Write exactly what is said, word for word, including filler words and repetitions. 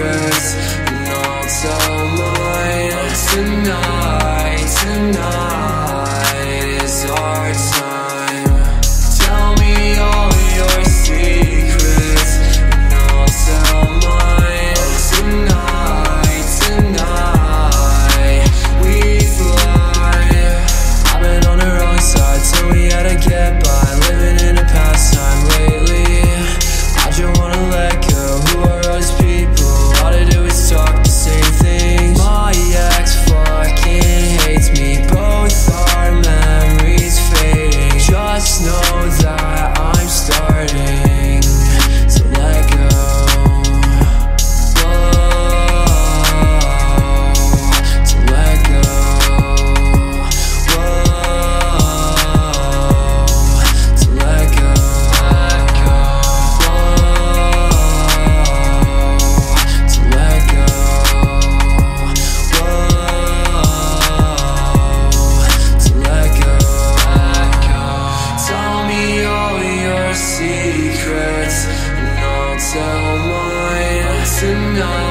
secrets, and I'll tell mine. Oh, tonight, tonight is our time. Tell me all your secrets, and I'll tell mine. Oh, tonight, tonight we fly. I've been on the wrong side, till we had to get by, living in a pastime lately. I just wanna let go. Who are those people? All they do is talk the same things. My ex fucking hates me. Both our memories fading. Just know that I'm starting to let go. Whoa, to let go. Whoa, to let go. Let go. To let go. Whoa, to let go. Let go. Tell me all your secrets, and I'll tell mine. Tonight